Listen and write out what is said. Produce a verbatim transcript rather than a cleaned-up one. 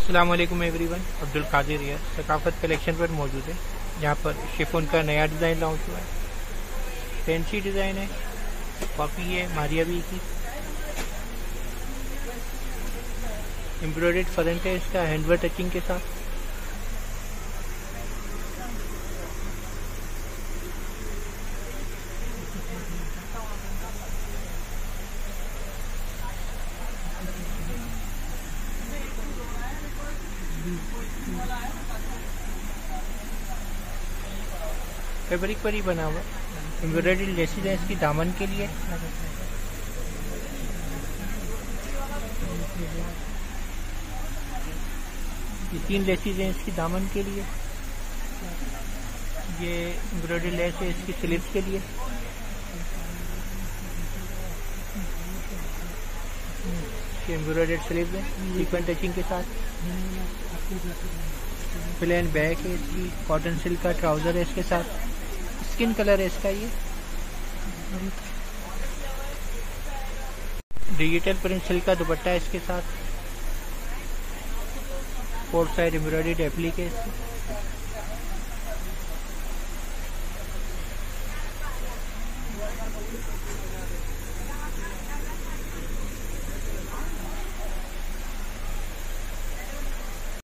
अस्सलाम वालेकुम एवरीवन, अब्दुल कादिर है सकाफत कलेक्शन पर मौजूद है। यहाँ पर शिफॉन का नया डिज़ाइन लॉन्च हुआ है। फैंसी डिज़ाइन है, कॉपी है मारिया बी की। एम्ब्रॉयडर्ड फ्रंट है इसका हैंडवर्क टचिंग के साथ। फैब्रिक पर ही बना हुआ एम्ब्रॉयडरी लेसेस है इसकी दामन के लिए। ये तीन लेसेस हैं इसकी दामन के लिए। ये एम्ब्रॉयडरी लेस है इसकी स्लीव्स के लिए। एम्ब्रॉयडर्ड स्लीव है सीक्वेंस टचिंग के साथ। प्लेन बैक है इसकी, कॉटन सिल्क का ट्राउजर है इसके साथ। स्किन कलर है इसका। ये डिजिटल प्रिंट सिल्क का दुपट्टा है इसके साथ। फोर साइड एम्ब्रॉयडर्ड एप्लीक है इसकी।